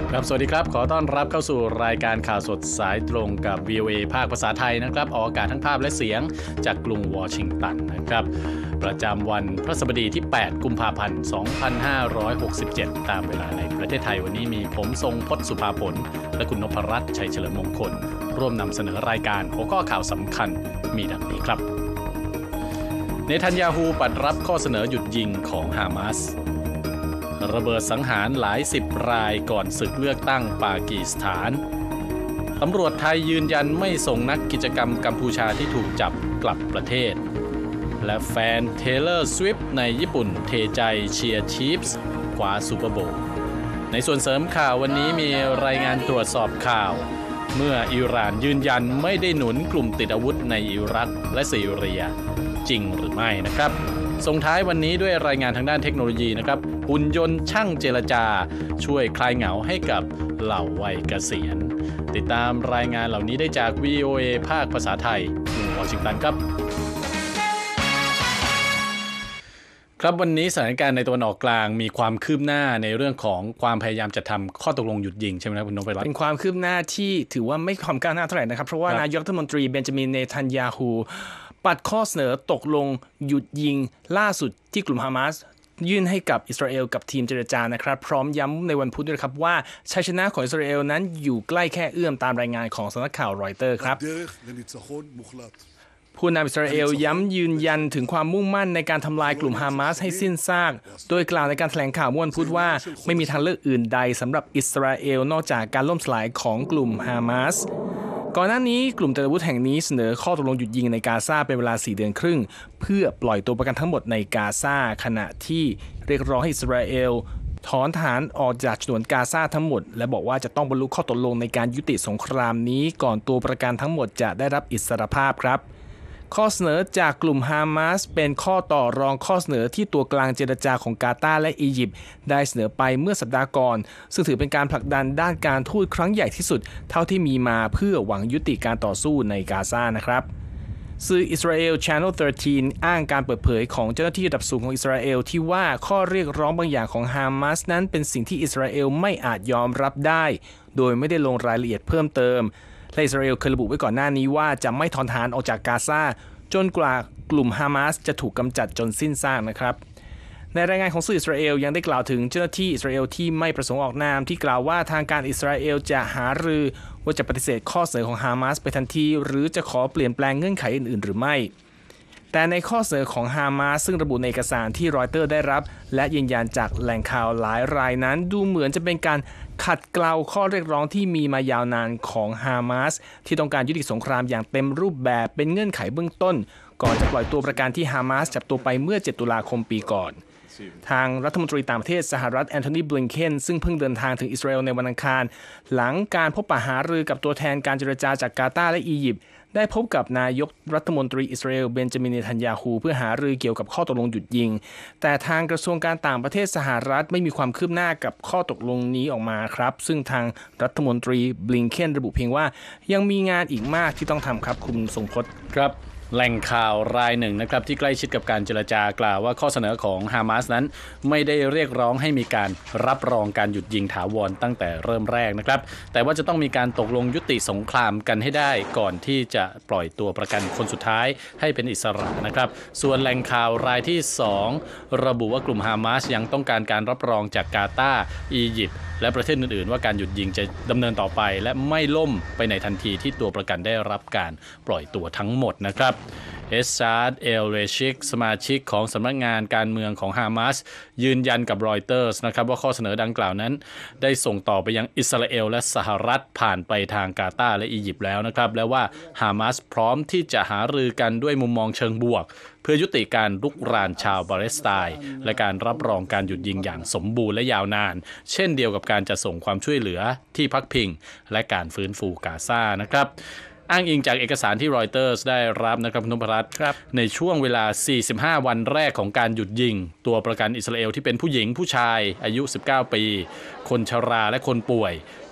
ครับสวัสดีครับขอต้อนรับเข้าสู่รายการข่าวสดสายตรงกับ VOA ภาคภาษาไทยนะครับออกอากาศทั้งภาพและเสียงจากกรุงวอชิงตันนะครับประจำวันพฤหัสบดีที่8กุมภาพันธ์2567ตามเวลาในประเทศไทยวันนี้มีผมทรงพจน์สุภาผลและคุณนพรัตน์ชัยเฉลิมมงคลร่วมนำเสนอรายการหัวข้อข่าวสำคัญมีดังนี้ครับเนทันยาฮูปัดรับข้อเสนอหยุดยิงของฮามาสระเบิดสังหารหลาย10รายก่อนศึกเลือกตั้งปากีสถานตำรวจไทยยืนยันไม่ส่งนักกิจกรรมกัมพูชาที่ถูกจับกลับประเทศและแฟนเทเลอร์สวิฟต์ในญี่ปุ่นเทใจเชียร์ชีฟส์คว้าซูเปอร์โบว์ในส่วนเสริมข่าววันนี้มีรายงานตรวจสอบข่าวเมื่ออิหร่านยืนยันไม่ได้หนุนกลุ่มติดอาวุธในอิรักและซีเรียจริงหรือไม่นะครับส่งท้ายวันนี้ด้วยรายงานทางด้านเทคโนโลยีนะครับหุ่นยนต์ช่างเจรจาช่วยคลายเหงาให้กับเหล่าวัยเกษียณติดตามรายงานเหล่านี้ได้จาก VOA ภาคภาษาไทยกรุงวอชิงตันครับครับวันนี้สถานการณ์ในตะวันออกกลางมีความคืบหน้าในเรื่องของความพยายามจะทำข้อตกลงหยุดยิงใช่ไหมครับคุณนพรัตน์เป็นความคืบหน้าที่ถือว่าไม่ความก้าวหน้าเท่าไหร่นะครับเพราะว่านายกรัฐมนตรีเบนจามินเนทันยาฮูปัดข้อเสนอตกลงหยุดยิงล่าสุดที่กลุ่มฮามาสยื่นให้กับอิสราเอลกับทีมเจรจานะครับพร้อมย้ำในวันพุธด้วยครับว่าชัยชนะของอิสราเอลนั้นอยู่ใกล้แค่เอื้อมตามรายงานของสำนักข่าวรอยเตอร์ครับผู้นำอิสราเอลย้ำยืนยันถึงความมุ่งมั่นในการทำลายกลุ่มฮามาสให้สิ้นซากโดยกล่าวในการแถลงข่าวเมื่อวันพุธว่าไม่มีทางเลือกอื่นใดสำหรับอิสราเอลนอกจากการล่มสลายของกลุ่มฮามาสก่อนหน้านี้กลุ่มติดอาวุธแห่งนี้เสนอข้อตกลงหยุดยิงในกาซาเป็นเวลา4 เดือนครึ่งเพื่อปล่อยตัวประกันทั้งหมดในกาซาขณะที่เรียกร้องให้อิสราเอลถอนทหารออกจากฉนวนกาซาทั้งหมดและบอกว่าจะต้องบรรลุข้อตกลงในการยุติสงครามนี้ก่อนตัวประกันทั้งหมดจะได้รับอิสรภาพครับข้อเสนอจากกลุ่มฮามาสเป็นข้อต่อรองข้อเสนอที่ตัวกลางเจรจาของกาตาร์และอียิปต์ได้เสนอไปเมื่อสัปดาห์ก่อนซึ่งถือเป็นการผลักดันด้านการทูตครั้งใหญ่ที่สุดเท่าที่มีมาเพื่อหวังยุติการต่อสู้ในกาซานะครับสื่ออิสราเอล Channel 13 อ้างการเปิดเผยของเจ้าหน้าที่ระดับสูงของอิสราเอลที่ว่าข้อเรียกร้องบางอย่างของฮามาสนั้นเป็นสิ่งที่อิสราเอลไม่อาจยอมรับได้โดยไม่ได้ลงรายละเอียดเพิ่มเติมและอิสราเอลเคยระบุไว้ก่อนหน้านี้ว่าจะไม่ถอนทหารออกจากกาซาจนกว่ากลุ่มฮามาสจะถูกกำจัดจนสิ้นซากนะครับในรายงานของสื่ออิสราเอลยังได้กล่าวถึงเจ้าหน้าที่อิสราเอลที่ไม่ประสงค์ออกนามที่กล่าวว่าทางการอิสราเอลจะหารือว่าจะปฏิเสธข้อเสนอของฮามาสไปทันทีหรือจะขอเปลี่ยนแปลงเงื่อนไขอื่นๆหรือไม่แต่ในข้อเสนอของฮามาสซึ่งระบุในเอกสารที่รอยเตอร์ได้รับและยืนยันจากแหล่งข่าวหลายรายนั้นดูเหมือนจะเป็นการขัดเกลาข้อเรียกร้องที่มีมายาวนานของฮามาสที่ต้องการยุติสงครามอย่างเต็มรูปแบบเป็นเงื่อนไขเบื้องต้นก่อนจะปล่อยตัวประกันที่ฮามาสจับตัวไปเมื่อ7 ตุลาคมปีก่อนทางรัฐมนตรีต่างประเทศสหรัฐแอนโทนีบลิงเคนซึ่งเพิ่งเดินทางถึงอิสราเอลในวันอังคารหลังการพบปะหารือกับตัวแทนการเจรจาจากกาตาร์และอียิปต์ได้พบกับนายกรัฐมนตรีอิสราเอลเบนจามินเนทันยาฮูเพื่อหารือเกี่ยวกับข้อตกลงหยุดยิงแต่ทางกระทรวงการต่างประเทศสหรัฐไม่มีความคืบหน้ากับข้อตกลงนี้ออกมาครับซึ่งทางรัฐมนตรีบลิงเคนระบุเพียงว่ายังมีงานอีกมากที่ต้องทำครับคุณทรงพจน์ครับแหล่งข่าวรายหนึ่งนะครับที่ใกล้ชิดกับการเจรจากล่าวว่าข้อเสนอของฮามาสนั้นไม่ได้เรียกร้องให้มีการรับรองการหยุดยิงถาวรตั้งแต่เริ่มแรกนะครับแต่ว่าจะต้องมีการตกลงยุติสงครามกันให้ได้ก่อนที่จะปล่อยตัวประกันคนสุดท้ายให้เป็นอิสระนะครับส่วนแหล่งข่าวรายที่2ระบุว่ากลุ่มฮามาสยังต้องการการรับรองจากกาตาร์อียิปต์และประเทศอื่นๆว่าการหยุดยิงจะดำเนินต่อไปและไม่ล่มไปในทันทีที่ตัวประกันได้รับการปล่อยตัวทั้งหมดนะครับเอสซาดเอลเรชิกสมาชิกของสำนักงานการเมืองของฮามาสยืนยันกับรอยเตอร์สนะครับว่าข้อเสนอดังกล่าวนั้นได้ส่งต่อไปยังอิสราเอลและสหรัฐผ่านไปทางกาตาร์และอียิปต์แล้วนะครับและว่าฮามาสพร้อมที่จะหารือกันด้วยมุมมองเชิงบวกเพื่อยุติการรุกรานชาวปาเลสไตน์และการรับรองการหยุดยิงอย่างสมบูรณ์และยาวนานเช่นเดียวกับการจะส่งความช่วยเหลือที่พักพิงและการฟื้นฟูกาซานะครับอ้างอิงจากเอกสารที่รอยเตอร์สได้รับนะครับคุณนพรัตน์ในช่วงเวลา45วันแรกของการหยุดยิงตัวประกันอิสราเอลที่เป็นผู้หญิงผู้ชายอายุ19 ปีคนชราและคนป่วย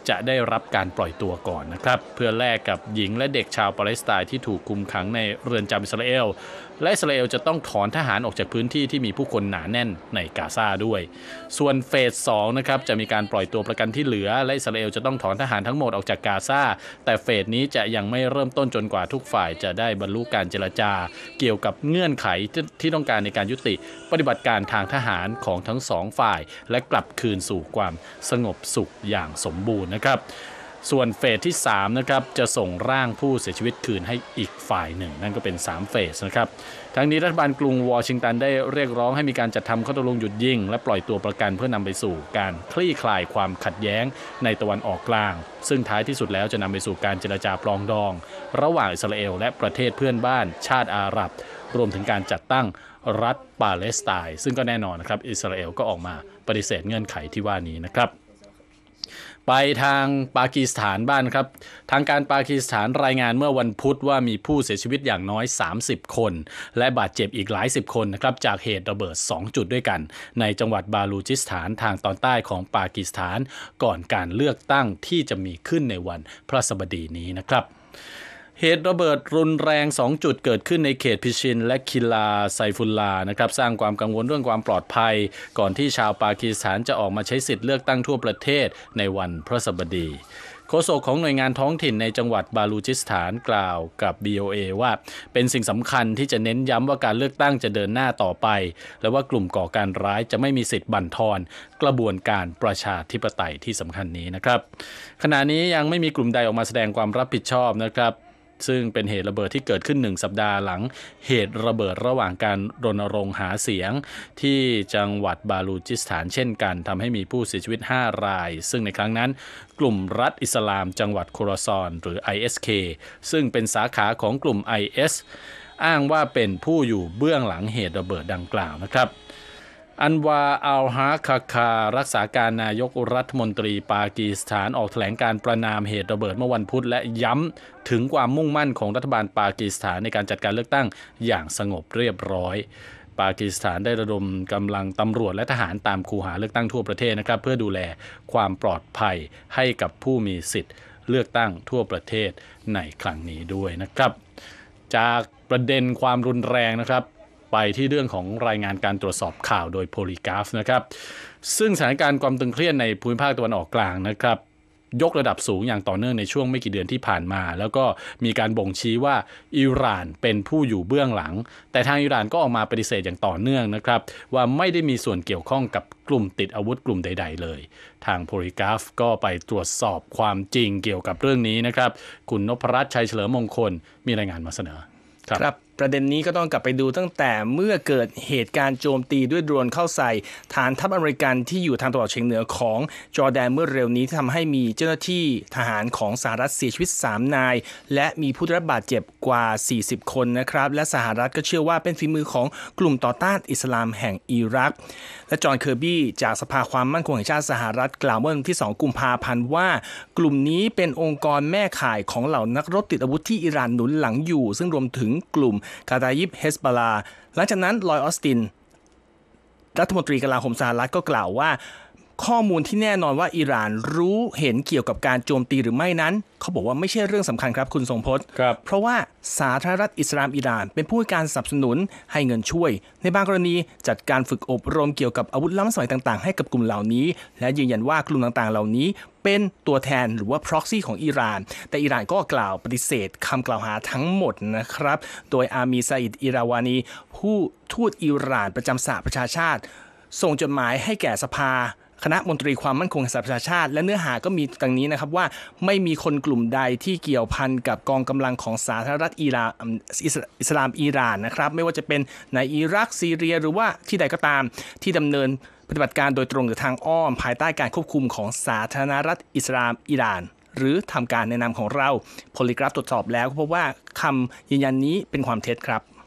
จะได้รับการปล่อยตัวก่อนนะครับเพื่อแลกกับหญิงและเด็กชาวปาเลสไตน์ที่ถูกคุมขังในเรือนจำอิสราเอลและอิสราเอลจะต้องถอนทหารออกจากพื้นที่ที่มีผู้คนหนาแน่นในกาซาด้วยส่วนเฟส 2นะครับจะมีการปล่อยตัวประกันที่เหลือและอิสราเอลจะต้องถอนทหารทั้งหมดออกจากกาซาแต่เฟสนี้จะยังไม่เริ่มต้นจนกว่าทุกฝ่ายจะได้บรรลุการเจรจาเกี่ยวกับเงื่อนไขที่ต้องการในการยุติปฏิบัติการทางทหารของทั้งสองฝ่ายและกลับคืนสู่ความสงบสุขอย่างสมบูรณ์นะครับส่วนเฟสที่3นะครับจะส่งร่างผู้เสียชีวิตคืนให้อีกฝ่ายหนึ่งนั่นก็เป็น3เฟสนะครับทั้งนี้รัฐบาลกรุงวอชิงตันได้เรียกร้องให้มีการจัดทำข้อตกลงหยุดยิงและปล่อยตัวประกันเพื่อนำไปสู่การคลี่คลายความขัดแย้งในตะวันออกกลางซึ่งท้ายที่สุดแล้วจะนำไปสู่การเจรจาปรองดองระหว่างอิสราเอลและประเทศเพื่อนบ้านชาติอาหรับรวมถึงการจัดตั้งรัฐปาเลสไตน์ซึ่งก็แน่นอนนะครับอิสราเอลก็ออกมาปฏิเสธเงื่อนไขที่ว่านี้นะครับไปทางปากีสถานบ้านครับทางการปากีสถานรายงานเมื่อวันพุธว่ามีผู้เสียชีวิตอย่างน้อย30คนและบาดเจ็บอีกหลาย10คนนะครับจากเหตุระเบิด2จุดด้วยกันในจังหวัดบาลูจิสถานทางตอนใต้ของปากีสถานก่อนการเลือกตั้งที่จะมีขึ้นในวันพฤหัสบดีนี้นะครับเหตุระเบิดรุนแรง2จุดเกิดขึ้นในเขตพิชินและคิลาไซฟุลลานะครับสร้างความกังวลเรื่องความปลอดภัยก่อนที่ชาวปากีสถานจะออกมาใช้สิทธิ์เลือกตั้งทั่วประเทศในวันพฤหัสบดีโฆษกของหน่วยงานท้องถิ่นในจังหวัดบาลูจิสถานกล่าวกับ BOA ว่าเป็นสิ่งสำคัญที่จะเน้นย้ำว่าการเลือกตั้งจะเดินหน้าต่อไปและว่ากลุ่มก่อการร้ายจะไม่มีสิทธิ์บั่นทอนกระบวนการประชาธิปไตยที่สำคัญนี้นะครับขณะนี้ยังไม่มีกลุ่มใดออกมาแสดงความรับผิดชอบนะครับซึ่งเป็นเหตุระเบิดที่เกิดขึ้น1สัปดาห์หลังเหตุระเบิดระหว่างการรณรงค์หาเสียงที่จังหวัดบาลูจิสถานเช่นกันทำให้มีผู้เสียชีวิต5รายซึ่งในครั้งนั้นกลุ่มรัฐอิสลามจังหวัดโคราซอนหรือ ISK ซึ่งเป็นสาขาของกลุ่ม IS อ้างว่าเป็นผู้อยู่เบื้องหลังเหตุระเบิดดังกล่าวนะครับอันวาอัลฮะคาคารักษาการนายกรัฐมนตรีปากีสถานออกแถลงการประณามเหตุระเบิดเมื่อวันพุธและย้ำถึงความมุ่งมั่นของรัฐบาลปากีสถานในการจัดการเลือกตั้งอย่างสงบเรียบร้อยปากีสถานได้ระดมกำลังตำรวจและทหารตามคูหาเลือกตั้งทั่วประเทศนะครับเพื่อดูแลความปลอดภัยให้กับผู้มีสิทธิ์เลือกตั้งทั่วประเทศในครั้งนี้ด้วยนะครับจากประเด็นความรุนแรงนะครับไปที่เรื่องของรายงานการตรวจสอบข่าวโดยโพลีกราฟนะครับซึ่งสถานการณ์ความตึงเครียดในภูมิภาคตะวันออกกลางนะครับยกระดับสูงอย่างต่อเนื่องในช่วงไม่กี่เดือนที่ผ่านมาแล้วก็มีการบ่งชี้ว่าอิหร่านเป็นผู้อยู่เบื้องหลังแต่ทางอิหร่านก็ออกมาปฏิเสธอย่างต่อเนื่องนะครับว่าไม่ได้มีส่วนเกี่ยวข้องกับกลุ่มติดอาวุธกลุ่มใดๆเลยทางโพลีกราฟก็ไปตรวจสอบความจริงเกี่ยวกับเรื่องนี้นะครับคุณนพรัตน์ชัยเฉลิมมงคลมีรายงานมาเสนอครับประเด็นนี้ก็ต้องกลับไปดูตั้งแต่เมื่อเกิดเหตุการณ์โจมตีด้วยโดรนเข้าใส่ฐานทัพอเมริกันที่อยู่ทางตะวันออกเฉียงเหนือของจอร์แดนเมื่อเร็วนี้ที่ทำให้มีเจ้าหน้าที่ทหารของสหรัฐเสียชีวิต3นายและมีผู้ได้รับบาดเจ็บกว่า40คนนะครับและสหรัฐก็เชื่อว่าเป็นฝีมือของกลุ่มต่อต้านอิสลามแห่งอิรักและจอห์นเคอร์บี้จากสภาความมั่นคงแห่งชาติสหรัฐกล่าวเมื่อวันที่2กุมภาพันธ์ว่ากลุ่มนี้เป็นองค์กรแม่ข่ายของเหล่านักรบติดอาวุธที่อิหร่านหนุนหลังอยู่ซึ่งรวมถึงกลุ่มกาตายิบเฮสบอลาหลังจากนั้นลอยออสตินรัฐมนตรีกลาโหมสหรัฐก็กล่าวว่าข้อมูลที่แน่นอนว่าอิหร่านรู้เห็นเกี่ยวกับการโจมตีหรือไม่นั้นเขาบอกว่าไม่ใช่เรื่องสำคัญครับคุณทรงพจน์เพราะว่าสาธารณรัฐอิสลามอิหร่านเป็นผู้ให้การสนับสนุนให้เงินช่วยในบางกรณีจัดการฝึกอบรมเกี่ยวกับอาวุธล้ำสมัยต่างๆให้กับกลุ่มเหล่านี้และยืนยันว่ากลุ่มต่างๆเหล่านี้เป็นตัวแทนหรือว่า proxy ของอิหร่านแต่อิหร่านก็กล่าวปฏิเสธคำกล่าวหาทั้งหมดนะครับโดยอามีซาอิดอิราวานีผู้ทูตอิหร่านประจำสหประชาชาติส่งจดหมายให้แก่สภาคณะมนตรีความมั่นคงแห่งสหประชาชาติและเนื้อหาก็มีดังนี้นะครับว่าไม่มีคนกลุ่มใดที่เกี่ยวพันกับกองกำลังของสาธารณรัฐอิสลามอิหร่านนะครับไม่ว่าจะเป็นในอิรักซีเรียหรือว่าที่ใดก็ตามที่ดำเนินปฏิบัติการโดยตรงหรือทางอ้อมภายใต้การควบคุมของสาธารณรัฐอิสลามอิหร่านหรือทำการในนามของเราโพลีกราฟตรวจสอบแล้วพบว่าคำยืนยันนี้เป็นความเท็จครับ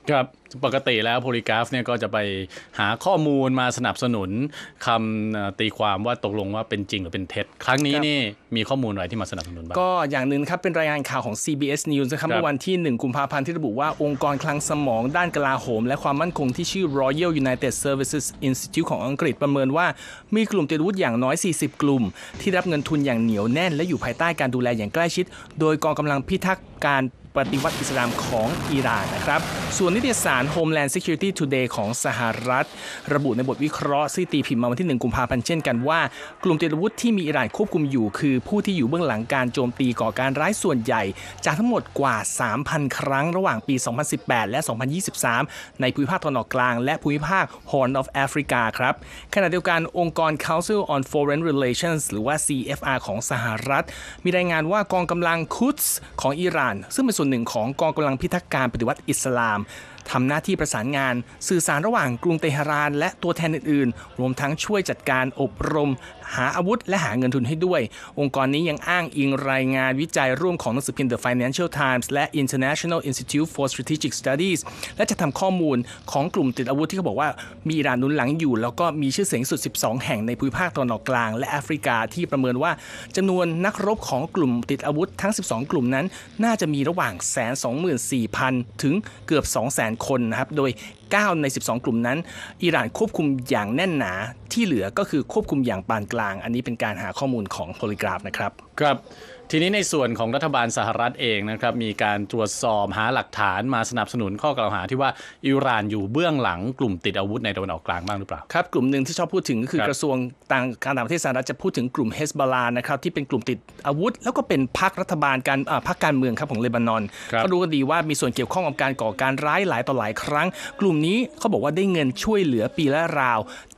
ครับปกติแล้วโพลีกราฟเนี่ยก็จะไปหาข้อมูลมาสนับสนุนคำตีความว่าตกลงว่าเป็นจริงหรือเป็นเท็จครั้งนี้นี่มีข้อมูลอะไรที่มาสนับสนุนบ้างก็อย่างหนึ่งครับเป็นรายงานข่าวของ CBS News นะครับเมื่อวันที่1กุมภาพันธ์ที่ระบุว่าองค์กรคลังสมองด้านกลาโหมและความมั่นคงที่ชื่อ Royal United Services Institute ของอังกฤษประเมินว่ามีกลุ่มติดอาวุธอย่างน้อย40กลุ่มที่รับเงินทุนอย่างเหนียวแน่นและอยู่ภายใต้การดูแลอย่างใกล้ชิดโดยกองกำลังพิทักษ์การปฏิวัติอิสลามของอิหร่านนะครับส่วนนิตยสาร Homeland Security Today ของสหรัฐระบุในบทวิเคราะห์ที่ตีพิมพ์มาวันที่1กุมภาพันธ์เช่นกันว่ากลุ่มติดอาวุธที่มีอิหร่านควบคุมอยู่คือผู้ที่อยู่เบื้องหลังการโจมตีก่อการร้ายส่วนใหญ่จากทั้งหมดกว่า 3,000 ครั้งระหว่างปี 2018 และ 2023 ในภูมิภาคตะวันออกกลางและภูมิภาค Horn of Africa ครับขณะเดียวกันองค์กร Council on Foreign Relations หรือว่า CFR ของสหรัฐมีรายงานว่ากองกำลังคุดส์ของอิหร่านซึ่งเป็นส่วนหนึ่งของกองกำลังพิทักษ์การปฏิวัติอิสลามทำหน้าที่ประสานงานสื่อสารระหว่างกรุงเตหะรานและตัวแทนอื่นๆรวมทั้งช่วยจัดการอบรมหาอาวุธและหาเงินทุนให้ด้วยองค์กรนี้ยังอ้างอิงรายงานวิจัยร่วมของหนังสือพิมพ์ The Financial Times และ International Institute for Strategic Studies และจะทำข้อมูลของกลุ่มติดอาวุธที่เขาบอกว่ามีอิหร่านหนุนหลังอยู่แล้วก็มีชื่อเสียงสุด12แห่งในภูมิภาคตะวันออกกลางและแอฟริกาที่ประเมินว่าจำนวนนักรบของกลุ่มติดอาวุธทั้ง12กลุ่มนั้นน่าจะมีระหว่าง 124,000 ถึงเกือบ 200,000 คนนะครับโดย9 ใน 12 กลุ่มนั้นอิหร่านควบคุมอย่างแน่นหนาที่เหลือก็คือควบคุมอย่างปานกลางอันนี้เป็นการหาข้อมูลของโพลีกราฟนะครับครับทีนี้ในส่วนของรัฐบาลสหรัฐเองนะครับมีการตรวจสอบหาหลักฐานมาสนับสนุนข้อกล่าวหาที่ว่าอิหร่านอยู่เบื้องหลังกลุ่มติดอาวุธในตะวันออกกลางบ้างหรือเปล่าครับกลุ่มหนึ่งที่ชอบพูดถึงก็คือกระทรวงการต่างประเทศสหรัฐจะพูดถึงกลุ่มเฮสบอลานะครับที่เป็นกลุ่มติดอาวุธแล้วก็เป็นพรรครัฐบาลพรรคการเมืองครับของเลบานอนก็รู้กันดีว่ามีส่วนเกี่ยวข้องกับการก่อการร้ายหลายต่อหลายครั้งกลุ่มนี้เขาบอกว่าได้เงินช่วยเหลือปีละราว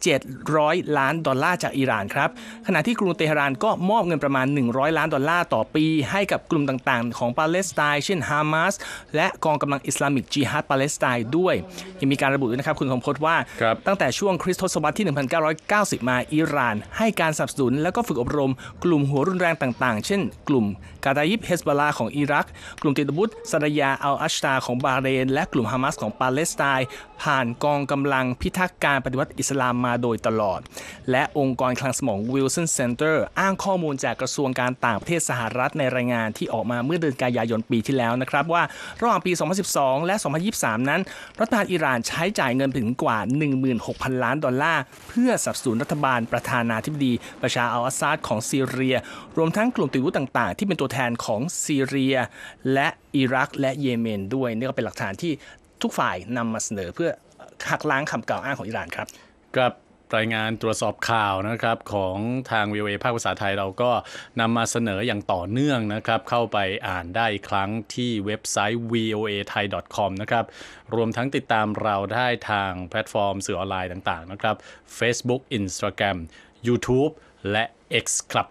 $700 ล้านจากอิหร่านครับขณะที่กรุงเตหะรานก็มอบเงินประมาณ$100 ล้านต่อปีให้กับกลุ่มต่างๆของปาเลสไตน์เช่นฮามาสและกองกำลังอิสลามิกจิฮัดปาเลสไตน์ด้วยยังมีการระบุด้วยนะครับคุณคมพจน์ว่าตั้งแต่ช่วงคริสตศตวรรษที่1990มาอิหร่านให้การสนับสนุนและก็ฝึกอบรมกลุ่มหัวรุนแรงต่างๆเช่นกลุ่มกาตายิบเฮสบอลาของอิรักกลุ่มติดอาวุธซาดายาอัลอัชตาของบาเรนและกลุ่มฮามาสของปาเลสไตน์ผ่านกองกำลังพิทักษ์การปฏิวัติอิสลามมาโดยตลอดและองค์กรคลังสมอง Wilson Center อ้างข้อมูลจากกระทรวงการต่างประเทศสหรัฐในรายงานที่ออกมาเมื่อเดือนกันยายนปีที่แล้วนะครับว่าระหว่างปี 2012 และ 2023 นั้นรัฐบาลอิหร่านใช้จ่ายเงินถึงกว่า 16,000 ล้านดอลลาร์เพื่อสนับสนุนรัฐบาลประธานาธิบดีบัชาร์อัลอาซาดของซีเรียรวมทั้งกลุ่มติดอาวุธต่างๆที่เป็นตัวแทนของซีเรียและอิรักและเยเมนด้วยนี่ก็เป็นหลักฐานที่ทุกฝ่ายนำมาเสนอเพื่อหักล้างคำกล่าวอ้างของอิหร่านครับกับรายงานตรวจสอบข่าวนะครับของทาง VOA ภาคภาษาไทยเราก็นำมาเสนออย่างต่อเนื่องนะครับเข้าไปอ่านได้อีกครั้งที่เว็บไซต์ voathai.com นะครับรวมทั้งติดตามเราได้ทางแพลตฟอร์มสื่อออนไลน์ต่างๆนะครับ Facebook Instagram YouTube และ X ครับ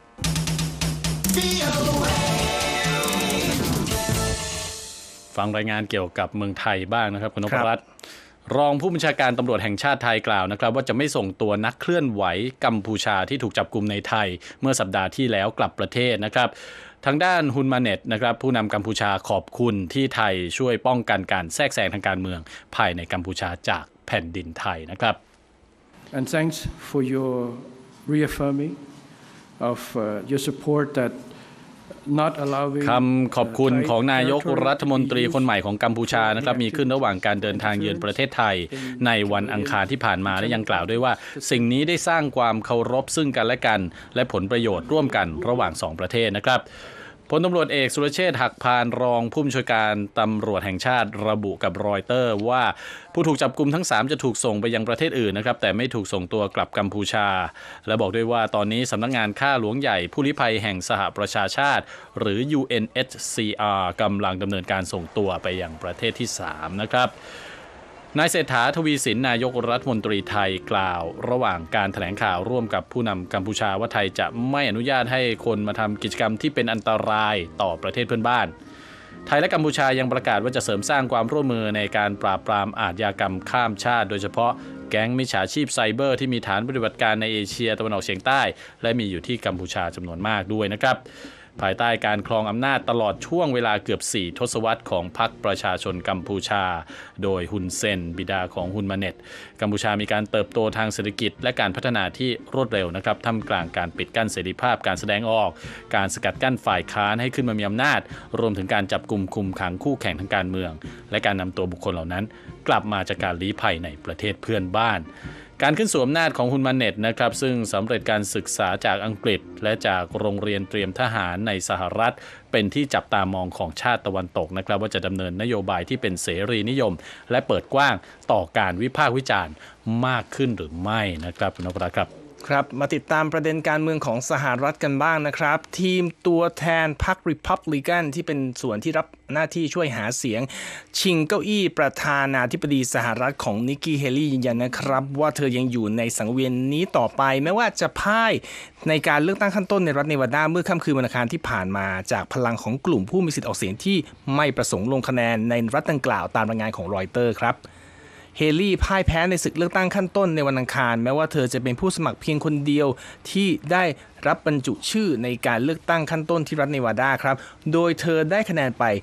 ฟังรายงานเกี่ยวกับเมืองไทยบ้างนะครับคุณนพรัตน์รองผู้บัญชาการตำรวจแห่งชาติไทยกล่าวนะครับว่าจะไม่ส่งตัวนักเคลื่อนไหวกัมพูชาที่ถูกจับกุมในไทยเมื่อสัปดาห์ที่แล้วกลับประเทศนะครับทางด้านฮุนมาเน็ตนะครับผู้นำกัมพูชาขอบคุณที่ไทยช่วยป้องกันการแทรกแซงทางการเมืองภายในกัมพูชาจากแผ่นดินไทยนะครับ And thanks for your reaffirming of your support that คำขอบคุณของนายกรัฐมนตรีคนใหม่ของกัมพูชานะครับมีขึ้นระหว่างการเดินทางเยือนประเทศไทยในวันอังคารที่ผ่านมาและยังกล่าวด้วยว่าสิ่งนี้ได้สร้างความเคารพซึ่งกันและกันและผลประโยชน์ร่วมกันระหว่าง2ประเทศนะครับพลตำรวจเอกสุรเชษฐ์หักพานรองผู้บัญชาการตำรวจแห่งชาติระบุกับรอยเตอร์ว่าผู้ถูกจับกุมทั้ง3จะถูกส่งไปยังประเทศอื่นนะครับแต่ไม่ถูกส่งตัวกลับกัมพูชาและบอกด้วยว่าตอนนี้สำนักงานข้าหลวงใหญ่ผู้ลี้ภัยแห่งสหประชาชาติหรือ UNHCR กำลังดำเนินการส่งตัวไปยังประเทศที่3นะครับนายเศรษฐาทวีสินนายกรัฐมนตรีไทยกล่าวระหว่างการแถลงข่าวร่วมกับผู้นำกัมพูชาว่าไทยจะไม่อนุญาตให้คนมาทำกิจกรรมที่เป็นอันตรายต่อประเทศเพื่อนบ้านไทยและกัมพูชายังประกาศว่าจะเสริมสร้างความร่วมมือในการปราบปรามอาชญากรรมข้ามชาติโดยเฉพาะแก๊งมิจฉาชีพไซเบอร์ที่มีฐานปฏิบัติการในเอเชียตะวันออกเฉียงใต้และมีอยู่ที่กัมพูชาจำนวนมากด้วยนะครับภายใต้การครองอำนาจตลอดช่วงเวลาเกือบ4ทศวรรษของพรรคประชาชนกัมพูชาโดยฮุนเซนบิดาของฮุนมาเน็ตกัมพูชามีการเติบโตทางเศรษฐกิจและการพัฒนาที่รวดเร็วนะครับท่ามกลางการปิดกั้นเสรีภาพการแสดงออกการสกัดกั้นฝ่ายค้านให้ขึ้นมามีอำนาจรวมถึงการจับกุมคุมขังคู่แข่งทางการเมืองและการนำตัวบุคคลเหล่านั้นกลับมาจากการลี้ภัยในประเทศเพื่อนบ้านการขึ้นสู่อำนาจของฮุนมาเน็ตนะครับซึ่งสำเร็จการศึกษาจากอังกฤษและจากโรงเรียนเตรียมทหารในสหรัฐเป็นที่จับตามองของชาติตะวันตกนะครับว่าจะดำเนินนโยบายที่เป็นเสรีนิยมและเปิดกว้างต่อการวิพากษ์วิจารณ์มากขึ้นหรือไม่นะครับคุณนพรัตน์ครับครับมาติดตามประเด็นการเมืองของสหรัฐกันบ้างนะครับทีมตัวแทนพรรค Republican ที่เป็นส่วนที่รับหน้าที่ช่วยหาเสียงชิงเก้าอี้ประธานาธิบดีสหรัฐของนิกกี้เฮลี่ยืนยันนะครับว่าเธอยังอยู่ในสังเวียนนี้ต่อไปแม้ว่าจะพ่ายในการเลือกตั้งขั้นต้นในรัฐเนวาดาเมื่อค่ำคืนวันอังคารที่ผ่านมาจากพลังของกลุ่มผู้มีสิทธิออกเสียงที่ไม่ประสงค์ลงคะแนนในรัฐดังกล่าวตามรายงานของรอยเตอร์ครับเฮลี่พ่ายแพ้ในศึกเลือกตั้งขั้นต้นในวันอังคารแม้ว่าเธอจะเป็นผู้สมัครเพียงคนเดียวที่ได้รับบรรจุชื่อในการเลือกตั้งขั้นต้นที่รัฐเนวาดาครับโดยเธอได้คะแนนไป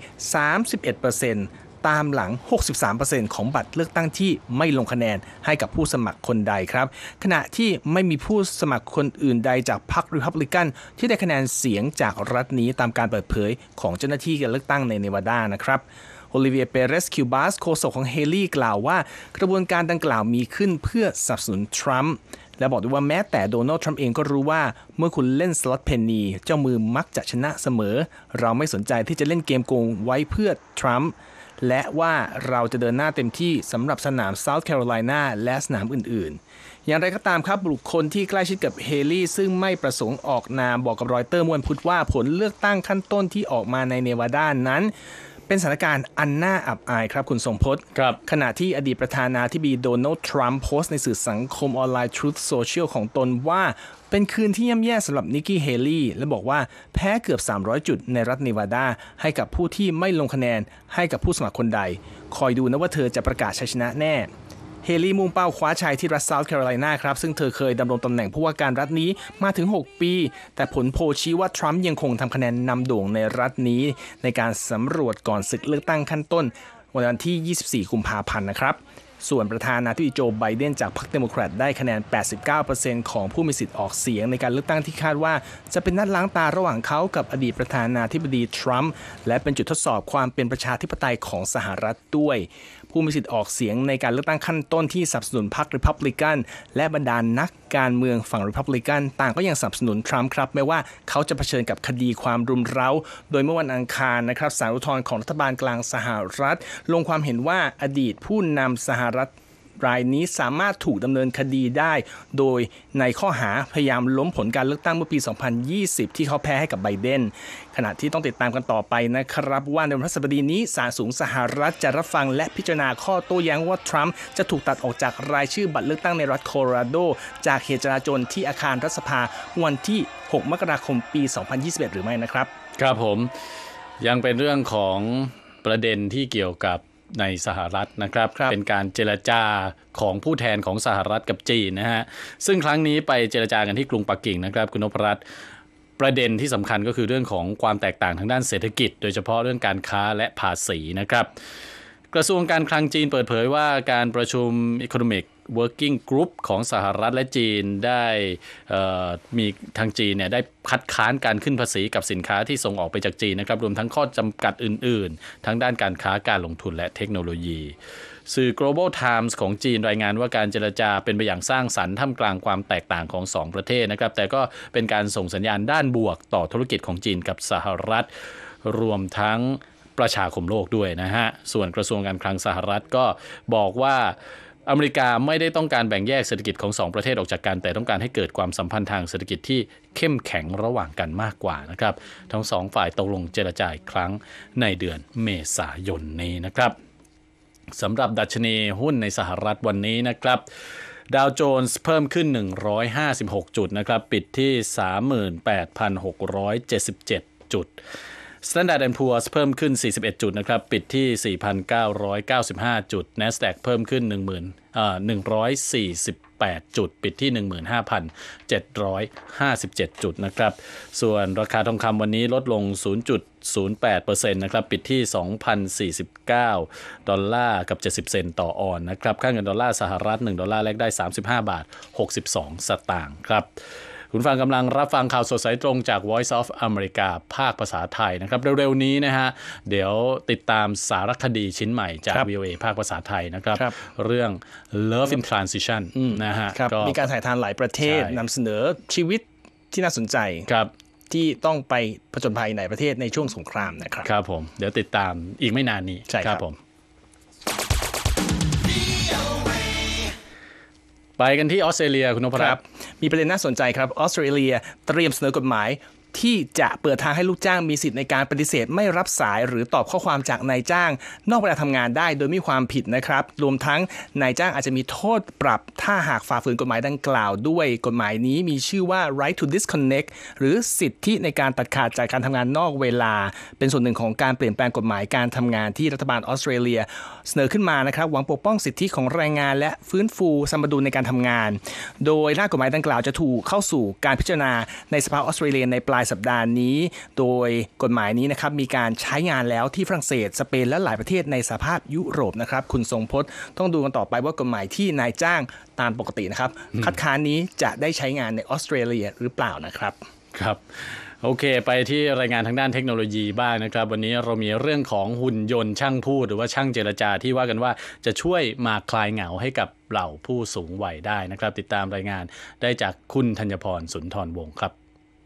31%ตามหลัง 63% ของบัตรเลือกตั้งที่ไม่ลงคะแนนให้กับผู้สมัครคนใดครับขณะที่ไม่มีผู้สมัครคนอื่นใดจากพรรค Republican ที่ได้คะแนนเสียงจากรัฐนี้ตามการเปิดเผยของเจ้าหน้าที่การเลือกตั้งในเนวาดานะครับโอลิเวีย เปเรส คิวบาส โฆษกของเฮลี่กล่าวว่ากระบวนการดังกล่าวมีขึ้นเพื่อสนับสนุนทรัมป์และบอกด้วยว่าแม้แต่โดนัลด์ทรัมป์เองก็รู้ว่าเมื่อคุณเล่นสล็อตเพนนีเจ้ามือมักจะชนะเสมอเราไม่สนใจที่จะเล่นเกมโกงไว้เพื่อทรัมป์และว่าเราจะเดินหน้าเต็มที่สำหรับสนามเซาท์แคโรไลนาและสนามอื่นๆอย่างไรก็ตามครับบุคคลที่ใกล้ชิดกับเฮลี่ซึ่งไม่ประสงค์ออกนามบอกกับรอยเตอร์เมื่อวันพุธว่าผลเลือกตั้งขั้นต้นที่ออกมาในเนวาดานั้นเป็นสถานการณ์อันน่าอับอายครับคุณทรงพจน์ขณะที่อดีตประธานาธิบดีโดนัลด์ทรัมป์โพสต์ในสื่อสังคมออนไลน์ Truth Social ของตนว่าเป็นคืนที่ย่ำแย่สำหรับนิกกี้เฮลี่และบอกว่าแพ้เกือบ300จุดในรัฐเนวาดาให้กับผู้ที่ไม่ลงคะแนนให้กับผู้สมัครคนใดคอยดูนะว่าเธอจะประกาศชัยชนะแน่เฮลี่มุ่งเป้าคว้าชัยที่รัฐเซาท์แคโรไลนาครับซึ่งเธอเคยดำรงตำแหน่งผู้ว่าการรัฐนี้มาถึง6ปีแต่ผลโพลชี้ว่าทรัมป์ยังคงทำคะแนนนำโด่งในรัฐนี้ในการสำรวจก่อนศึกเลือกตั้งขั้นต้นวันที่24กุมภาพันธ์นะครับส่วนประธานาธิบดีโจไบเดนจากพรรคเดโมแครตได้คะแนน 89% ของผู้มีสิทธิ์ออกเสียงในการเลือกตั้งที่คาดว่าจะเป็นนัดล้างตาระหว่างเขากับอดีตประธานาธิบดีทรัมป์และเป็นจุดทดสอบความเป็นประชาธิปไตยของสหรัฐด้วยผู้มีสิทธิ์ออกเสียงในการเลือกตั้งขั้นต้นที่สนับสนุนพรรค Republican และบรรดานักการเมืองฝั่ง Republican ต่างก็ยังสนับสนุนทรัมป์ครับแม้ว่าเขาจะเผชิญกับคดีความรุมเร้าโดยเมื่อวันอังคารนะครับศาลอุทธรณ์ของรัฐบาลกลางสหรัฐลงความเห็นว่าอดีตผู้นำสหรัฐรายนี้สามารถถูกดำเนินคดีได้โดยในข้อหาพยายามล้มผลการเลือกตั้งเมื่อปี 2020 ที่เขาแพ้ให้กับไบเดนขณะที่ต้องติดตามกันต่อไปนะครับว่าในวันพฤหัสบดีนี้ศาลสูงสหรัฐจะรับฟังและพิจารณาข้อโต้แย้งว่าทรัมป์จะถูกตัดออกจากรายชื่อบัตรเลือกตั้งในรัฐโคโลราโดจากเหตุจลาจลที่อาคารรัฐสภาวันที่ 6 มกราคม ปี 2021 หรือไม่นะครับครับผมยังเป็นเรื่องของประเด็นที่เกี่ยวกับในสหรัฐนะครับเป็นการเจรจาของผู้แทนของสหรัฐกับจีนนะฮะซึ่งครั้งนี้ไปเจรจากันที่กรุงปักกิ่งนะครับคุณนพรัตน์ประเด็นที่สำคัญก็คือเรื่องของความแตกต่างทางด้านเศรษฐกิจโดยเฉพาะเรื่องการค้าและภาษีนะครับกระทรวงการคลังจีนเปิดเผยว่าการประชุม Economic Working Group ของสหรัฐและจีนได้มีทางจีนเนี่ยได้คัดค้านการขึ้นภาษีกับสินค้าที่ส่งออกไปจากจีนนะครับรวมทั้งข้อจำกัดอื่นๆทั้งด้านการค้าการลงทุนและเทคโนโลยีสื่อ Global Times ของจีนรายงานว่าการเจรจาเป็นไปอย่างสร้างสรรค์ท่ามกลางความแตกต่างของ2ประเทศนะครับแต่ก็เป็นการส่งสัญญาณด้านบวกต่อธุรกิจของจีนกับสหรัฐรวมทั้งประชาคมโลกด้วยนะฮะส่วนกระทรวงการคลังสหรัฐก็บอกว่าอเมริกาไม่ได้ต้องการแบ่งแยกเศรษฐกิจของ2ประเทศออกจากกันแต่ต้องการให้เกิดความสัมพันธ์ทางเศรษฐกิจที่เข้มแข็งระหว่างกันมากกว่านะครับทั้งสองฝ่ายตกลงเจรจาอีกครั้งในเดือนเมษายนนี้นะครับสำหรับดัชนีหุ้นในสหรัฐวันนี้นะครับดาวโจนส์เพิ่มขึ้น156จุดนะครับปิดที่ 38,677 จุด Standard & Poor's เพิ่มขึ้น41จุดนะครับปิดที่ 4,995 จุด NASDAQ เพิ่มขึ้น148 จุดปิดที่ 15,757 จุดนะครับส่วนราคาทองคำวันนี้ลดลง 0.08% นะครับปิดที่ 2,049 ดอลลาร์กับ70 เซนต์ต่อออนนะครับค่าเงินดอลลาร์สหรัฐ1ดอลลาร์แลกได้35 บาท 62 สตางค์ครับคุณฟังกำลังรับฟังข่าวสดสายตรงจาก Voice of America ภาคภาษาไทยนะครับเร็วๆนี้นะฮะเดี๋ยวติดตามสารคดีชิ้นใหม่จาก VOA ภาคภาษาไทยนะครับเรื่อง Love in Transition นะฮะมีการถ่ายทำหลายประเทศนำเสนอชีวิตที่น่าสนใจที่ต้องไปผจญภัยในประเทศในช่วงสงครามนะครับครับผมเดี๋ยวติดตามอีกไม่นานนี้ครับผมไปกันที่ออสเตรเลียคุณนพรัตน์มีประเด็นน่าสนใจครับออสเตรเลียเตรียมเสนอกฎหมายที่จะเปิดทางให้ลูกจ้างมีสิทธิ์ในการปฏิเสธไม่รับสายหรือตอบข้อความจากนายจ้างนอกเวลาทำงานได้โดยไม่มีความผิดนะครับรวมทั้งนายจ้างอาจจะมีโทษปรับถ้าหากฝ่าฝืนกฎหมายดังกล่าวด้วยกฎหมายนี้มีชื่อว่า right to disconnect หรือสิทธิในการตัดขาดจากการทำงานนอกเวลาเป็นส่วนหนึ่งของการเปลี่ยนแปลงกฎหมายการทำงานที่รัฐบาลออสเตรเลียเสนอขึ้นมานะครับหวังปกป้องสิทธิของแรงงานและฟื้นฟูสมดุลในการทำงานโดยร่างกฎหมายดังกล่าวจะถูกเข้าสู่การพิจารณาในสภาออสเตรเลียในปลายสัปดาห์นี้โดยกฎหมายนี้นะครับมีการใช้งานแล้วที่ฝรั่งเศสสเปนและหลายประเทศในสหภาพยุโรปนะครับคุณทรงพจน์ต้องดูกันต่อไปว่ากฎหมายที่นายจ้างตามปกตินะครับคัดค้านนี้จะได้ใช้งานในออสเตรเลียหรือเปล่านะครับครับโอเคไปที่รายงานทางด้านเทคโนโลยีบ้างนะครับวันนี้เรามีเรื่องของหุ่นยนต์ช่างพูดหรือว่าช่างเจรจาที่ว่ากันว่าจะช่วยมาคลายเหงาให้กับเหล่าผู้สูงวัยได้นะครับติดตามรายงานได้จากคุณธัญพรสุนทรวงศ์ครับ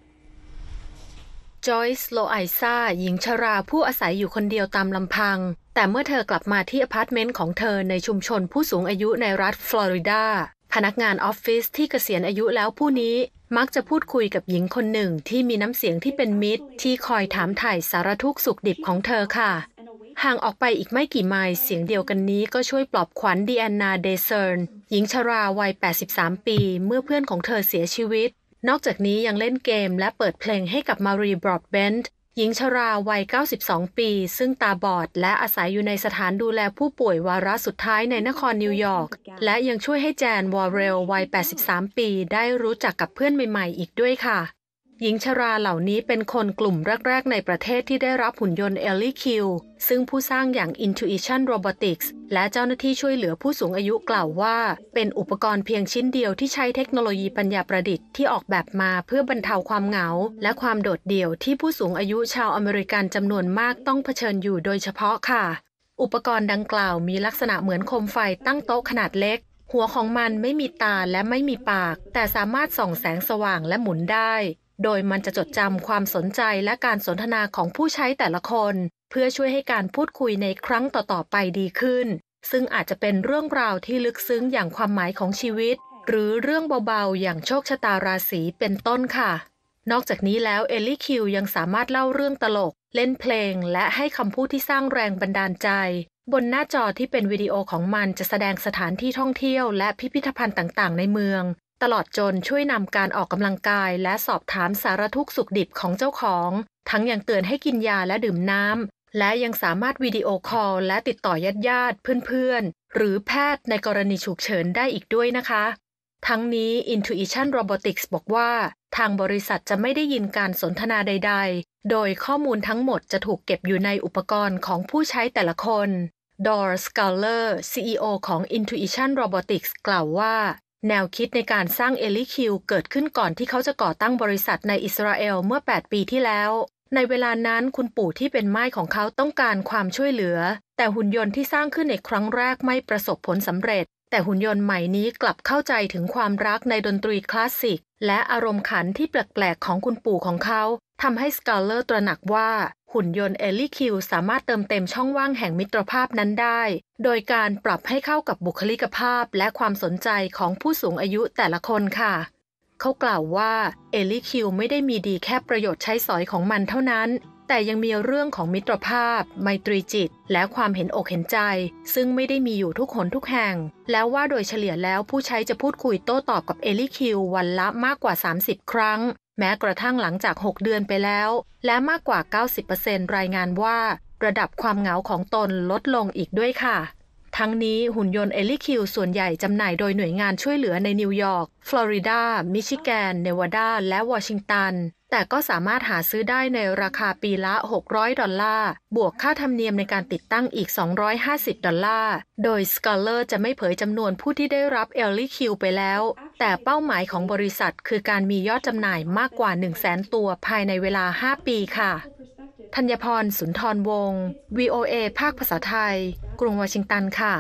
จอยส์ โลไอซ่าหญิงชราผู้อาศัยอยู่คนเดียวตามลำพังแต่เมื่อเธอกลับมาที่อพาร์ตเมนต์ของเธอในชุมชนผู้สูงอายุในรัฐฟลอริดาพนักงานออฟฟิศที่เกษียณอายุแล้วผู้นี้มักจะพูดคุยกับหญิงคนหนึ่งที่มีน้ำเสียงที่เป็นมิตรที่คอยถามถ่ายสารทุกข์สุขดิบของเธอค่ะห่างออกไปอีกไม่กี่ไมล์เสียงเดียวกันนี้ก็ช่วยปลอบขวัญดิแอนนา เดเซิร์นหญิงชราวัย83 ปีเมื่อเพื่อนของเธอเสียชีวิตนอกจากนี้ยังเล่นเกมและเปิดเพลงให้กับมารี บรอดเบนต์หญิงชราวัย92 ปีซึ่งตาบอดและอาศัยอยู่ในสถานดูแลผู้ป่วยวาระสุดท้ายในนครนิวยอร์กและยังช่วยให้แจน วอร์เรลวัย83 ปีได้รู้จักกับเพื่อนใหม่ๆอีกด้วยค่ะหญิงชราเหล่านี้เป็นคนกลุ่มแรกๆในประเทศที่ได้รับหุ่นยนต์ Ellie Q ซึ่งผู้สร้างอย่าง Intuition Robotics และเจ้าหน้าที่ช่วยเหลือผู้สูงอายุกล่าวว่าเป็นอุปกรณ์เพียงชิ้นเดียวที่ใช้เทคโนโลยีปัญญาประดิษฐ์ที่ออกแบบมาเพื่อบรรเทาความเหงาและความโดดเดี่ยวที่ผู้สูงอายุชาวอเมริกันจำนวนมากต้องเผชิญอยู่โดยเฉพาะค่ะอุปกรณ์ดังกล่าวมีลักษณะเหมือนโคมไฟตั้งโต๊ะขนาดเล็กหัวของมันไม่มีตาและไม่มีปากแต่สามารถส่องแสงสว่างและหมุนได้โดยมันจะจดจำความสนใจและการสนทนาของผู้ใช้แต่ละคนเพื่อช่วยให้การพูดคุยในครั้งต่อๆไปดีขึ้นซึ่งอาจจะเป็นเรื่องราวที่ลึกซึ้งอย่างความหมายของชีวิตหรือเรื่องเบาๆอย่างโชคชะตาราศีเป็นต้นค่ะนอกจากนี้แล้วเอลลี่คิวยังสามารถเล่าเรื่องตลกเล่นเพลงและให้คำพูดที่สร้างแรงบันดาลใจบนหน้าจอที่เป็นวิดีโอของมันจะแสดงสถานที่ท่องเที่ยวและพิพิธภัณฑ์ต่างๆในเมืองตลอดจนช่วยนำการออกกำลังกายและสอบถามสารทุกข์สุขดิบของเจ้าของทั้งยังเตือนให้กินยาและดื่มน้ำและยังสามารถวิดีโอคอลและติดต่อญาติเพื่อนๆหรือแพทย์ในกรณีฉุกเฉินได้อีกด้วยนะคะทั้งนี้ Intuition Robotics บอกว่าทางบริษัทจะไม่ได้ยินการสนทนาใดๆโดยข้อมูลทั้งหมดจะถูกเก็บอยู่ในอุปกรณ์ของผู้ใช้แต่ละคนดอร์ สกาเลอร์ CEO ของ Intuition Robotics กล่าวว่าแนวคิดในการสร้าง Ellie Q เกิดขึ้นก่อนที่เขาจะก่อตั้งบริษัทในอิสราเอลเมื่อ8 ปีที่แล้วในเวลานั้นคุณปู่ที่เป็นม่ายของเขาต้องการความช่วยเหลือแต่หุ่นยนต์ที่สร้างขึ้นในครั้งแรกไม่ประสบผลสำเร็จแต่หุ่นยนต์ใหม่นี้กลับเข้าใจถึงความรักในดนตรีคลาสสิกและอารมณ์ขันที่แปลกๆของคุณปู่ของเขาทำให้สกาเลอร์ตระหนักว่าหุ่นยนต์ Ellie Q สามารถเติมเต็มช่องว่างแห่งมิตรภาพนั้นได้โดยการปรับให้เข้ากับบุคลิกภาพและความสนใจของผู้สูงอายุแต่ละคนค่ะเขากล่าวว่า Ellie Q ไม่ได้มีดีแค่ประโยชน์ใช้สอยของมันเท่านั้นแต่ยังมีเรื่องของมิตรภาพไมตรีจิตและความเห็นอกเห็นใจซึ่งไม่ได้มีอยู่ทุกหนทุกแห่งแล้วว่าโดยเฉลี่ยแล้วผู้ใช้จะพูดคุยโต้ตอบกับ Ellie Q วันละมากกว่า30 ครั้งแม้กระทั่งหลังจาก6 เดือนไปแล้วและมากกว่า 90% รายงานว่าระดับความเหงาของตนลดลงอีกด้วยค่ะทั้งนี้หุ่นยนต์เอลิคิวส่วนใหญ่จำหน่ายโดยหน่วยงานช่วยเหลือในนิวยอร์กฟลอริดามิชิแกนเนวาดาและวอชิงตันแต่ก็สามารถหาซื้อได้ในราคาปีละ$600บวกค่าธรรมเนียมในการติดตั้งอีก$250โดย Scholar จะไม่เผยจำนวนผู้ที่ได้รับเอลิคิวไปแล้วแต่เป้าหมายของบริษัทคือการมียอดจำหน่ายมากกว่า 100,000 ตัวภายในเวลา5 ปีค่ะธัญพร สุนทรวงศ์ VOA ภาคภาษาไทยกรุงวอชิงตันค่ะ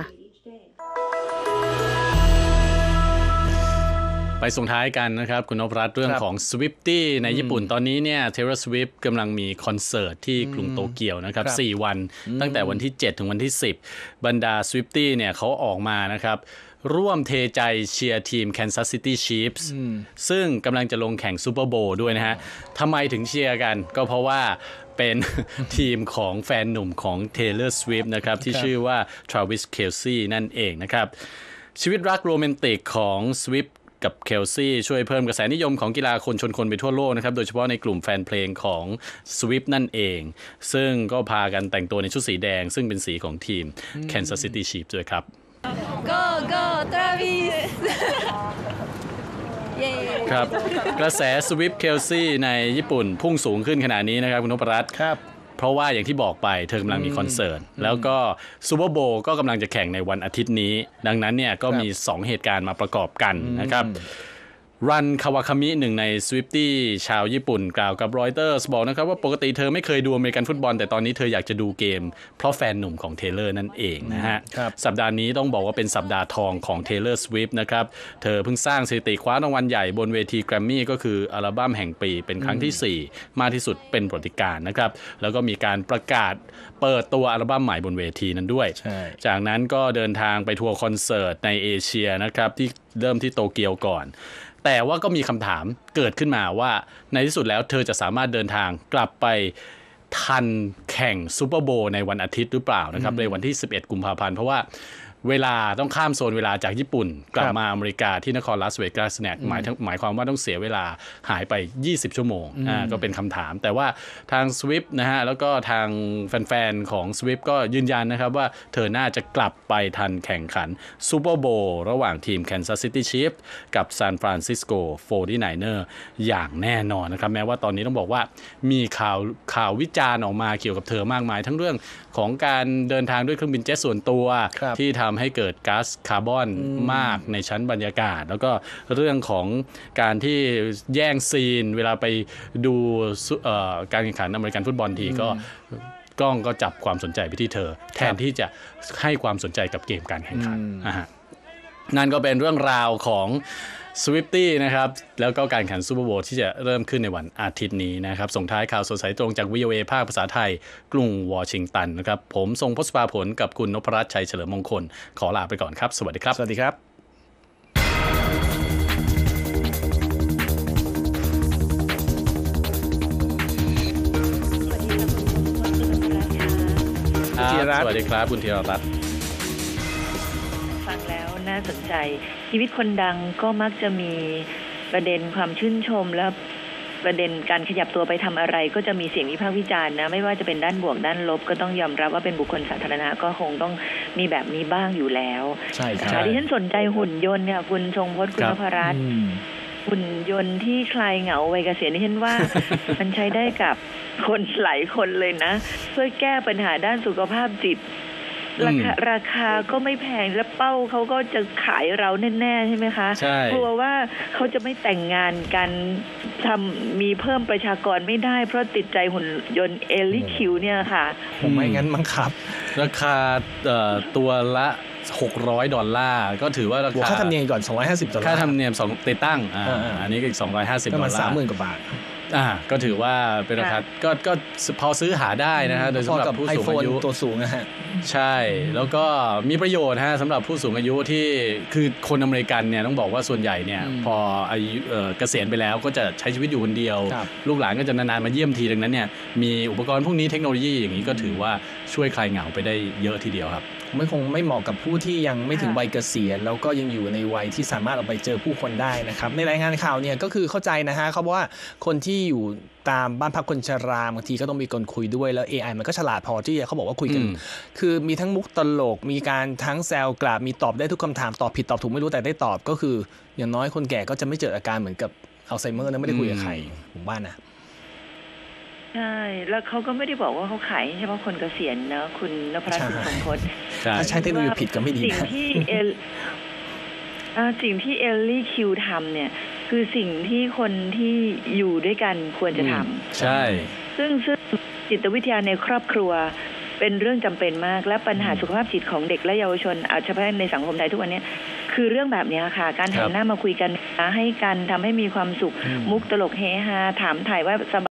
ไปส่งท้ายกันนะครับคุณนพรัตน์เรื่องของ Swiftie ในญี่ปุ่นตอนนี้เนี่ย Taylor Swift กำลังมีคอนเสิร์ตที่กรุงโตเกียวนะครับ4 วันตั้งแต่วันที่7ถึงวันที่10บรรดา Swiftie เนี่ยเขาออกมานะครับร่วมเทใจเชียร์ทีม Kansas City Chiefs ซึ่งกำลังจะลงแข่งซูเปอร์โบว์ด้วยนะฮะทำไมถึงเชียร์กันก็เพราะว่าเป็นทีมของแฟนหนุ่มของ Taylor Swift นะครับที่ชื่อว่า Travis Kelce นั่นเองนะครับชีวิตรักโรแมนติกของ Swift กับเคลซี่ช่วยเพิ่มกระแสนิยมของกีฬาคนชนคนไปทั่วโลกนะครับโดยเฉพาะในกลุ่มแฟนเพลงของ Swift นั่นเองซึ่งก็พากันแต่งตัวในชุดสีแดงซึ่งเป็นสีของทีม Kansas City Chiefs ด้วยครับ Go go Travis ครับกระแส Swift Kelce ในญี่ปุ่นพุ่งสูงขึ้นขนาดนี้นะครับคุณนพรัตน์ครับเพราะว่าอย่างที่บอกไปเธอกำลังมีคอนเสิร์ตแล้วก็ซูเปอร์โบว์ก็กำลังจะแข่งในวันอาทิตย์นี้ดังนั้นเนี่ยก็มี2เหตุการณ์มาประกอบกันนะครับรันคาวาคามิหนึ่งใน Swiftie ชาวญี่ปุ่นกล่าวกับรอยเตอร์สบอกนะครับว่าปกติเธอไม่เคยดูอเมริกันฟุตบอลแต่ตอนนี้เธออยากจะดูเกมเพราะแฟนหนุ่มของเทเลอร์นั่นเองนะฮะสัปดาห์นี้ต้องบอกว่าเป็นสัปดาห์ทองของ Taylor Swift นะครับเธอเพิ่งสร้างสถิติคว้ารางวัลใหญ่บนเวทีแกรมมี่ก็คืออัลบั้มแห่งปีเป็นครั้งที่4มากที่สุดเป็นประวัติการณ์นะครับแล้วก็มีการประกาศเปิดตัวอัลบั้มใหม่บนเวทีนั้นด้วยจากนั้นก็เดินทางไปทัวร์คอนเสิร์ตในเอเชียนะครับที่เริ่มที่โตเกียวก่อนแต่ว่าก็มีคำถามเกิดขึ้นมาว่าในที่สุดแล้วเธอจะสามารถเดินทางกลับไปทันแข่งซูเปอร์โบว์ในวันอาทิตย์หรือเปล่านะครับในวันที่11 กุมภาพันธ์เพราะว่าเวลาต้องข้ามโซนเวลาจากญี่ปุ่นกลับมาอเมริกาที่นครลาสเวกัสเนี่ยหมายความว่าต้องเสียเวลาหายไป20 ชั่วโมงก็เป็นคำถามแต่ว่าทาง Swift นะฮะแล้วก็ทางแฟนๆของ Swift ก็ยืนยันนะครับว่าเธอน่าจะกลับไปทันแข่งขันซูเปอร์โบว์ระหว่างทีม Kansas City Chiefs กับ San Francisco 49ers อย่างแน่นอนนะครับแม้ว่าตอนนี้ต้องบอกว่ามีข่าววิจารณ์ออกมาเกี่ยวกับเธอมากมายทั้งเรื่องของการเดินทางด้วยเครื่องบินเจ็ตส่วนตัวที่ทำให้เกิดก๊าซคาร์บอนมากในชั้นบรรยากาศแล้วก็เรื่องของการที่แย่งซีนเวลาไปดูการแข่งขันอเมริกันฟุตบอลทีก็กล้องก็จับความสนใจไปที่เธอแทนที่จะให้ความสนใจกับเกมการแข่งขันนั่นก็เป็นเรื่องราวของSwiftie นะครับแล้วก็การแข่งขันซูเปอร์โบว์ที่จะเริ่มขึ้นในวันอาทิตย์นี้นะครับส่งท้ายข่าวสดสายตรงจาก VOA ภาคภาษาไทยกรุงวอชิงตันนะครับผมทรงพศภาผลกับคุณนพรัตน์ชัยเฉลิมมงคลขอลาไปก่อนครับสวัสดีครับสวัสดีครับสวัสดีครับคุณธีรรัตน์ฟังแล้วน่าสนใจชีวิตคนดังก็มักจะมีประเด็นความชื่นชมและประเด็นการขยับตัวไปทำอะไรก็จะมีเสียงวิพากษ์วิจารณ์นะไม่ว่าจะเป็นด้านบวกด้านลบก็ต้องยอมรับว่าเป็นบุคคลสาธารณะก็คงต้องมีแบบนี้บ้างอยู่แล้วใช่ครับดิฉันสนใจหุ่นยนต์ค่ะคุณทรงพจน์คุณนพรัตน์หุ่นยนต์ที่คลายเหงาวัยเกษียณนี่ฉันว่า มันใช้ได้กับคนหลายคนเลยนะเพื่อแก้ปัญหาด้านสุขภาพจิตราคาก็ไม่แพงและเป้าเขาก็จะขายเราแน่ๆใช่ไหมคะกลัวว่าเขาจะไม่แต่งงานกันมีเพิ่มประชากรไม่ได้เพราะติดใจหุ่นยนต์เอลิคิวเนี่ยค่ะผมไม่งั้นมั้งครับราคาตัวละ$600ก็ถือว่าราคาค่าธรรมเนียมก่อน$250 ค่าธรรมเนียม2ติดตั้งอันนี้ก็อีก$250 ประมาณ30,000 กว่าบาทก็ถือว่าเป็นราคาก็พอซื้อหาได้นะฮะโดยสำหรับผู้สูงอายุตัวสูงนะฮะใช่แล้วก็มีประโยชน์ฮะสำหรับผู้สูงอายุที่คือคนอเมริกันเนี่ยต้องบอกว่าส่วนใหญ่เนี่ยพออายุเกษียณไปแล้วก็จะใช้ชีวิตอยู่คนเดียวลูกหลานก็จะนานๆมาเยี่ยมทีดังนั้นเนี่ยมีอุปกรณ์พวกนี้เทคโนโลยีอย่างนี้ก็ถือว่าช่วยคลายเหงาไปได้เยอะทีเดียวครับคงไม่เหมาะกับผู้ที่ยังไม่ถึงวัยเกษียณแล้วก็ยังอยู่ในวัยที่สามารถออกไปเจอผู้คนได้นะครับในรายงานข่าวเนี่ยก็คือเข้าใจนะฮะเขาบอกว่าคนที่อยู่ตามบ้านพักคนชราบางทีก็ต้องมีคนคุยด้วยแล้ว AI มันก็ฉลาดพอที่เขาบอกว่าคุยกันคือมีทั้งมุกตลกมีการทั้งแซวกลับมีตอบได้ทุกคำถามตอบผิดตอบถูกไม่รู้แต่ได้ตอบก็คืออย่างน้อยคนแก่ก็จะไม่เจออาการเหมือนกับอัลไซเมอร์นะไม่ได้คุยกับใครผมว่านะใช่แล้วเขาก็ไม่ได้บอกว่าเขาขายเฉพาะคนเกษียณนะคุณนพรัตน์คุณสมพจน์ถ้าใช้เทคโนโลยีผิดก็ไม่ดีสิ่งที่เอลลี่คิวทำเนี่ยคือสิ่งที่คนที่อยู่ด้วยกันควรจะทำใช่ซึ่งจิตวิทยาในครอบครัวเป็นเรื่องจำเป็นมากและปัญหาสุขภาพจิตของเด็กและเยาวชนเอาเฉพาะในสังคมไทยทุกวันนี้คือเรื่องแบบนี้ค่ะการหันหน้ามาคุยกันให้กันทำให้มีความสุขมุกตลกเฮฮาถามถ่ายว่า